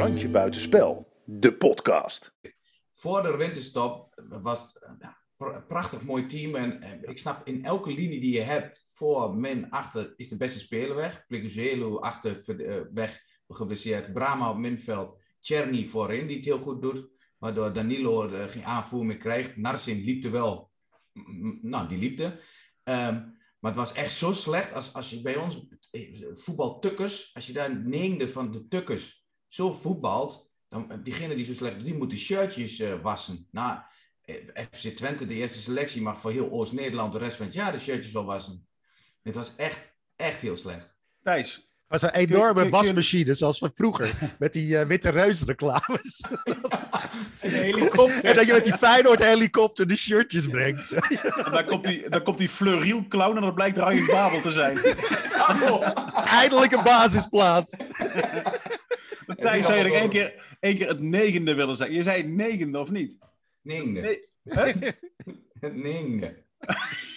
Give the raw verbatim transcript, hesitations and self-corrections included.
Randje Buitenspel, de podcast. Voor de winterstop was het een prachtig mooi team. En, en ik snap, in elke linie die je hebt, voor, min, achter, is de beste speler weg. Plikuzelu achter, uh, weg, geblesseerd. Brahma op middenveld. Czerny voorin, die het heel goed doet. Waardoor Danilo uh, geen aanvoer meer krijgt. Narsin liepte wel. Nou, die liepte. Um, maar het was echt zo slecht als, als je bij ons, voetbaltukkers, als je daar negende van de tukkers zo voetbalt, dan, diegene die zo slecht die moet de shirtjes uh, wassen. Nou, F C Twente, de eerste selectie, mag voor heel Oost-Nederland de rest van het jaar de shirtjes wel wassen. Het was echt, echt heel slecht. Thijs. Dat was een enorme kun, wasmachine, kun... zoals van vroeger. Met die uh, witte reusreclames. Ja, een helikopter. En dat je met die Feyenoord helikopter de shirtjes brengt. En dan komt die, dan komt die Fleuriel clown en dat blijkt Ryan Babel te zijn. Oh. Eindelijk een basisplaats. Thijs zei er één keer, één keer het negende willen zeggen. Je zei het negende of niet? Negende. Nee. Het? Het negende.